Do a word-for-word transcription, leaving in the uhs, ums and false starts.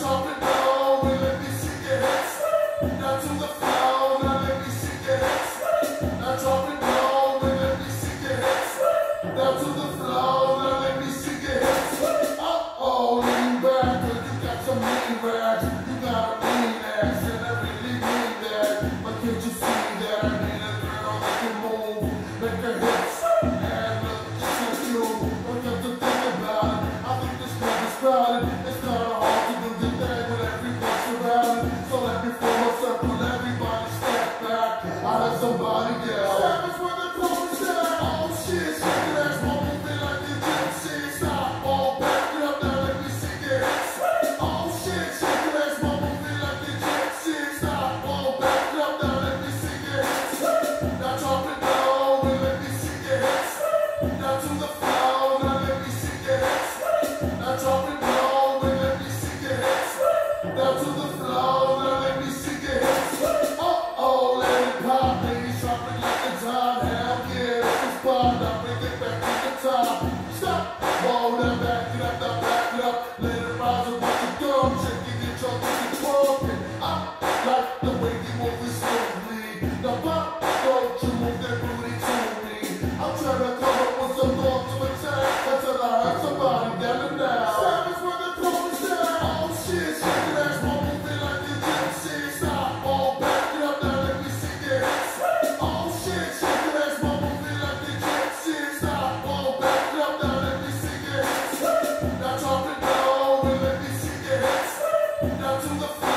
drop it low and let me see your hips. Now to the floor, now let me see your hips. Now drop it low and let me see your hips. Now to the floor, now let me see your hips. Uh-oh, lean back, 'cause you got some mean rags. You got a mean ass, and I really mean that. But can't you see that I need a girl that can move, make her hips, and look just like you. Don't have to think about it. I think this club is crowded. It's kinda hard to do the thing when everyone's around it. So let me form a circle, everybody step back. I heard somebody yell. Savage when the chorus down. Oh shit, shake that ass, won't move it like the gypsy. Stop, all back it up, now let me see your hips. Oh shit, shake that ass, won't move it like the gypsy. Stop, all back it up, now let me see your hips. Now drop it low and let me see your hips. Now to the floor, now let me see your hips. Now drop it low and let me see your hips. Now to the floor, now let me see your hips. Uh-oh, let it pop, ladies, drop it like a time. Hell yeah, that's the spot. Now bring it back to the top. Stop, whoa, now back it up, now back it up. Let it rise and watch it go. Check it, get your thing walking. I like the way you move it smoothly. Now pop, don't you move that booty to me. I'm trying to come up with some thoughts to attack until I heard somebody yelling now. Savage when the chorus down. Oh shit, shake that ass, won't move it like the gypsy. Stop, all back it up, now let me see your hips. Oh shit, shake that ass, won't move it like the gypsy. Stop, all back it up, now let me see your hips. Now drop it low and let me see your hips. Now to the floor.